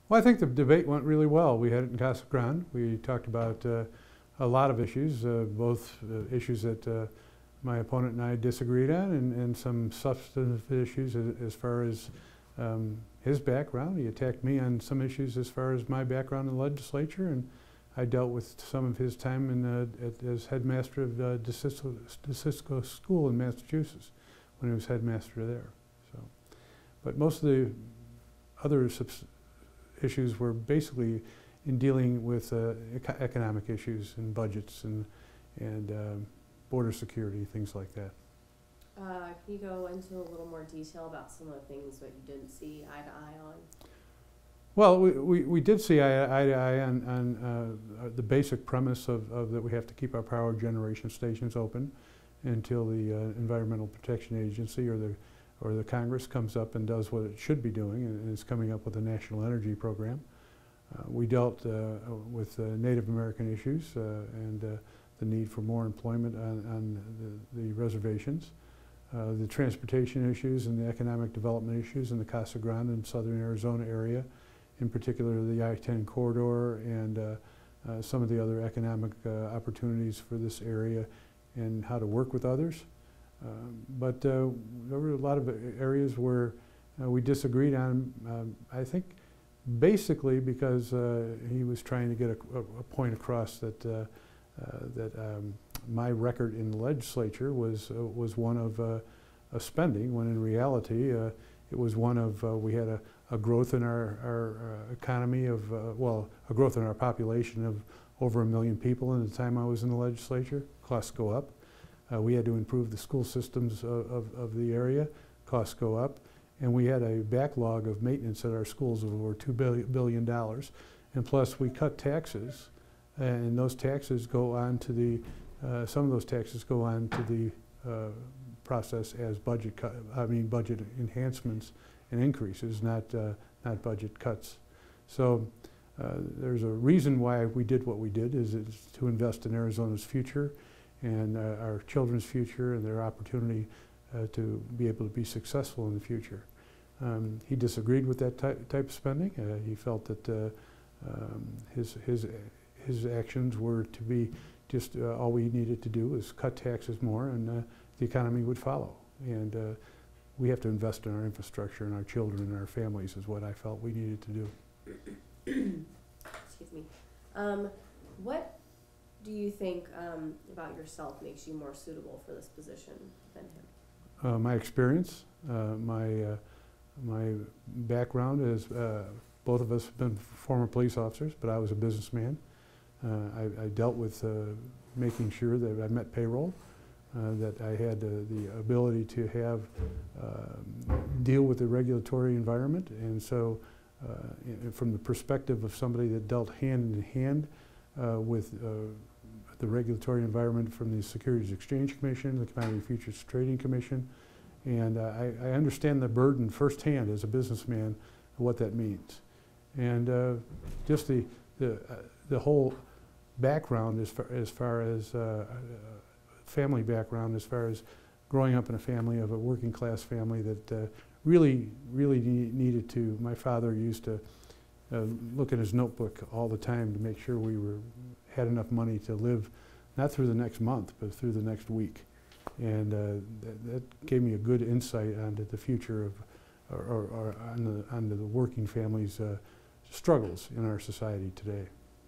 Well, I think the debate went really well. We had it in Casa Grande. We talked about a lot of issues, both issues that my opponent and I disagreed on, and some substantive issues as far as his background. He attacked me on some issues as far as my background in the legislature, and I dealt with some of his time as headmaster of DeSisco School in Massachusetts when he was headmaster there. So, but most of the other issues were basically in dealing with economic issues and budgets and border security, things like that. Can you go into a little more detail about some of the things that you didn't see eye to eye on? Well, we did see eye to eye on the basic premise of that we have to keep our power generation stations open until the Environmental Protection Agency or the Congress comes up and does what it should be doing, and is coming up with a national energy program. We dealt with Native American issues and the need for more employment on the reservations, the transportation issues and the economic development issues in the Casa Grande and southern Arizona area, in particular the I-10 corridor and some of the other economic opportunities for this area and how to work with others. But there were a lot of areas where we disagreed on, I think basically because he was trying to get a point across that my record in the legislature was one of spending, when in reality it was one of we had a growth in our economy of, well, a growth in our population of over 1 million people in the time I was in the legislature. Costs go up. We had to improve the school systems of the area. Costs go up. And we had a backlog of maintenance at our schools of over $2 billion. And plus we cut taxes, and those taxes go on to the, some of those taxes go on to the process as budget enhancements and increases, not budget cuts. So there's a reason why we did what we did, is to invest in Arizona's future and our children's future and their opportunity to be able to be successful in the future. He disagreed with that type of spending. He felt that his actions were to be just all we needed to do was cut taxes more, and the economy would follow. And we have to invest in our infrastructure and our children and our families is what I felt we needed to do. Excuse me. What do you think about yourself makes you more suitable for this position than him? My experience, my background is, both of us have been former police officers, but I was a businessman. I dealt with making sure that I met payroll, that I had the ability to have deal with the regulatory environment, and so from the perspective of somebody that dealt hand in hand with the regulatory environment from the Securities Exchange Commission, the Commodity Futures Trading Commission, and I understand the burden firsthand as a businessman of what that means, and just the whole background as far as family background, as far as growing up in a family of a working class family that really needed to. My father used to look at his notebook all the time to make sure we had enough money to live, not through the next month, but through the next week. And that gave me a good insight onto the future of, or onto the working family's struggles in our society today.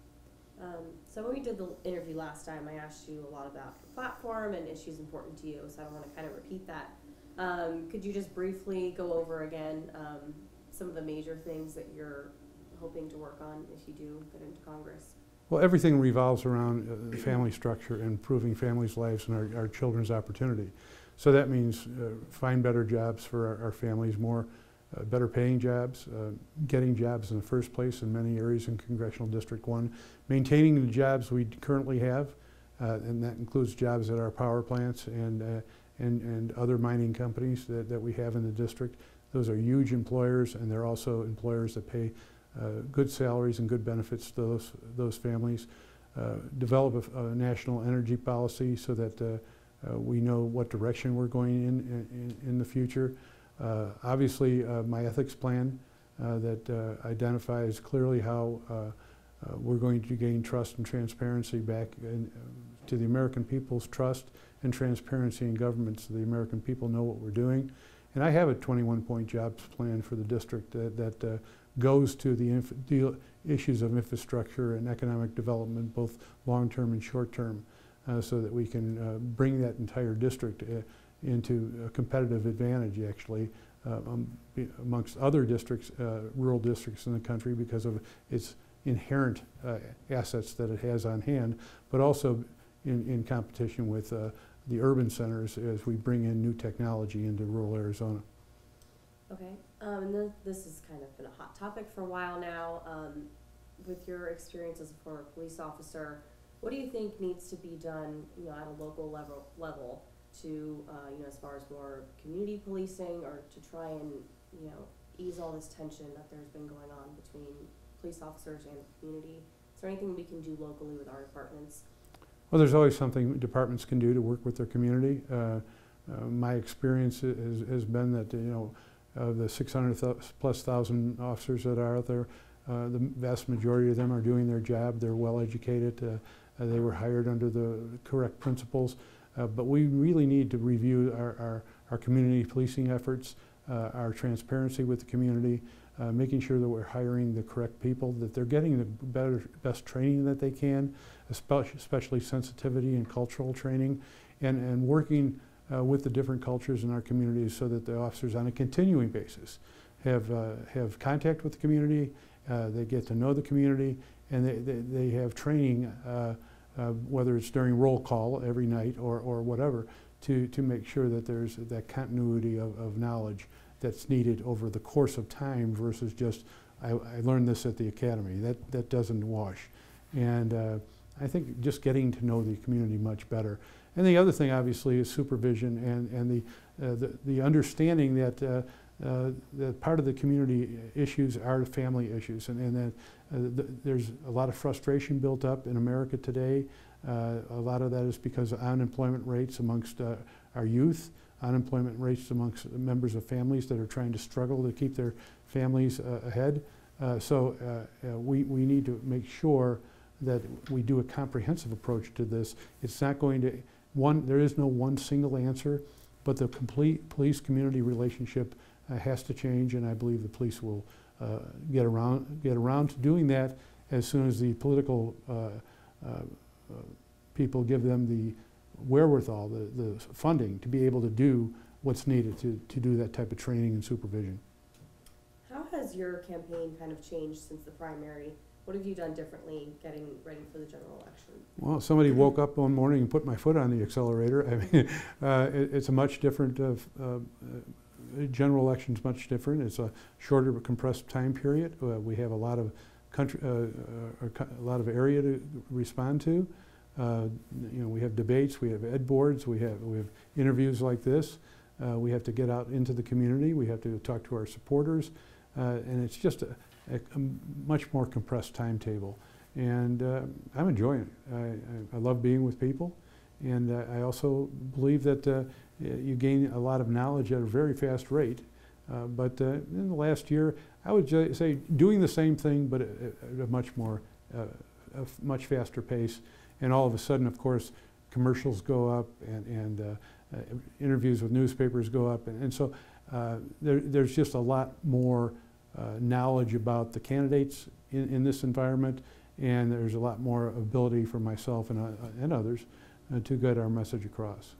So when we did the interview last time, I asked you a lot about your platform and issues important to you, so I don't want to kind of repeat that. Could you just briefly go over again some of the major things that you're hoping to work on if you do get into Congress? Well, everything revolves around the family structure and improving families' lives and our children's opportunity. So that means find better jobs for our families, more better paying jobs, getting jobs in the first place in many areas in Congressional District 1, maintaining the jobs we currently have, and that includes jobs at our power plants and other mining companies that we have in the district. Those are huge employers, and they're also employers that pay good salaries and good benefits to those families. Develop a national energy policy so that we know what direction we're going in the future. Obviously, my ethics plan that identifies clearly how we're going to gain trust and transparency back to the American people's trust and transparency in government, so the American people know what we're doing. And I have a 21-point jobs plan for the district that goes to the issues of infrastructure and economic development, both long-term and short-term, so that we can bring that entire district into a competitive advantage, actually, amongst other districts, rural districts in the country, because of its inherent assets that it has on hand, but also in competition with the urban centers as we bring in new technology into rural Arizona. Okay, and this has kind of been a hot topic for a while now. With your experience as a former police officer, what do you think needs to be done, at a local level to, as far as more community policing, or to try and, ease all this tension that there's been going on between police officers and the community? Is there anything we can do locally with our departments? Well, there's always something departments can do to work with their community. My experience has been that, of the 600,000+ officers that are out there, the vast majority of them are doing their job. They're well educated. They were hired under the correct principles. But we really need to review our community policing efforts, our transparency with the community, making sure that we're hiring the correct people, that they're getting the best training that they can, especially sensitivity and cultural training, and working with the different cultures in our communities so that the officers on a continuing basis have contact with the community, they get to know the community, and they have training, whether it's during roll call every night or whatever, to make sure that there's that continuity of knowledge that's needed over the course of time versus just, I learned this at the academy. That doesn't wash. And I think just getting to know the community much better. And the other thing, obviously, is supervision and the understanding that that part of the community issues are family issues, and that there's a lot of frustration built up in America today. A lot of that is because of unemployment rates amongst our youth, unemployment rates amongst members of families that are trying to struggle to keep their families ahead. So we need to make sure that we do a comprehensive approach to this. It's not going to, there is no one single answer, but the complete police-community relationship has to change, and I believe the police will get around to doing that as soon as the political people give them the wherewithal, the funding to be able to do what's needed to do that type of training and supervision. How has your campaign kind of changed since the primary? What have you done differently getting ready for the general election? Well, somebody woke up one morning and put my foot on the accelerator. I mean, it's a much different, general election's much different. It's a shorter but compressed time period. We have a lot of country, a lot of area to respond to. We have debates, we have ed boards, we have interviews like this. We have to get out into the community. We have to talk to our supporters, and it's just a much more compressed timetable. And I'm enjoying it. I love being with people, and I also believe that you gain a lot of knowledge at a very fast rate. But in the last year, I would say doing the same thing, but at a much faster pace. And all of a sudden, of course, commercials go up, and interviews with newspapers go up, and so there's just a lot more knowledge about the candidates in this environment, and there's a lot more ability for myself and others to get our message across.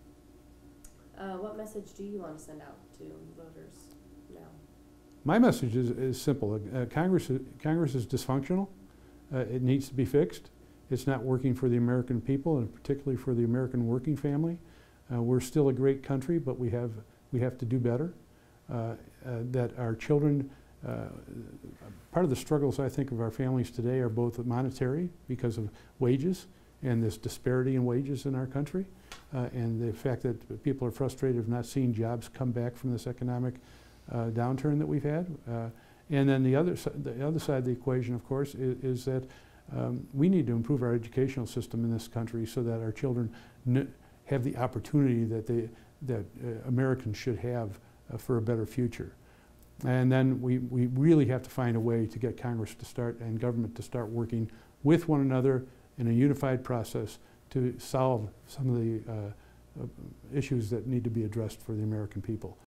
What message do you want to send out to voters now? My message is simple. Congress is dysfunctional. It needs to be fixed. It's not working for the American people, and particularly for the American working family. We're still a great country, but we have to do better. That our children, part of the struggles I think of our families today are both monetary because of wages and this disparity in wages in our country, and the fact that people are frustrated of not seeing jobs come back from this economic downturn that we've had. And then the other side of the equation, of course, is that we need to improve our educational system in this country so that our children have the opportunity that Americans should have for a better future. And then we really have to find a way to get Congress to start and government to start working with one another in a unified process to solve some of the issues that need to be addressed for the American people.